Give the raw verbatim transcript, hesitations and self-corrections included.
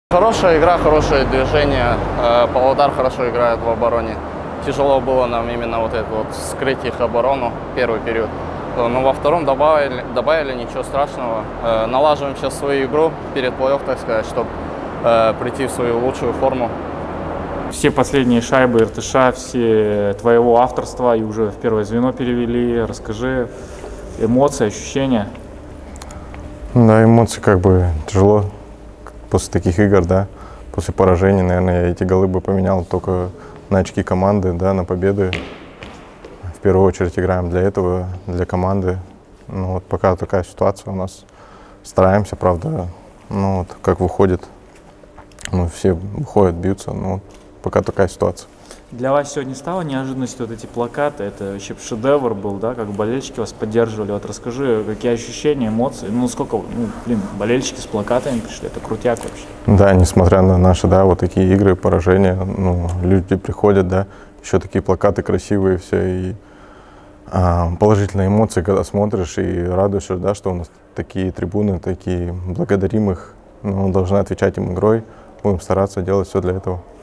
Хорошая игра, хорошее движение. Павлодар хорошо играет в обороне. Тяжело было нам именно вот это вот скрыть их оборону первый период. Но во втором добавили, добавили ничего страшного. Налаживаем сейчас свою игру перед плей-офф, так сказать, чтобы прийти в свою лучшую форму. Все последние шайбы эр тэ ша, все твоего авторства и уже в первое звено перевели. Расскажи эмоции, ощущения. Да, эмоции как бы тяжело после таких игр, да, после поражений, наверное, я эти голы бы поменял только на очки команды, да, на победы. В первую очередь играем для этого, для команды. Ну, вот пока такая ситуация у нас. Стараемся, правда, ну, вот как выходит, ну, все выходят, бьются, но пока такая ситуация. Для вас сегодня стало неожиданностью вот эти плакаты? Это вообще шедевр был, да, как болельщики вас поддерживали. Вот расскажи, какие ощущения, эмоции? Ну, сколько, ну, блин, болельщики с плакатами пришли, это крутяк вообще. Да, несмотря на наши, да, вот такие игры, поражения, ну, люди приходят, да, еще такие плакаты красивые все, и а, положительные эмоции, когда смотришь и радуешься, да, что у нас такие трибуны, такие, благодарим их, ну, должны отвечать им игрой, будем стараться делать все для этого.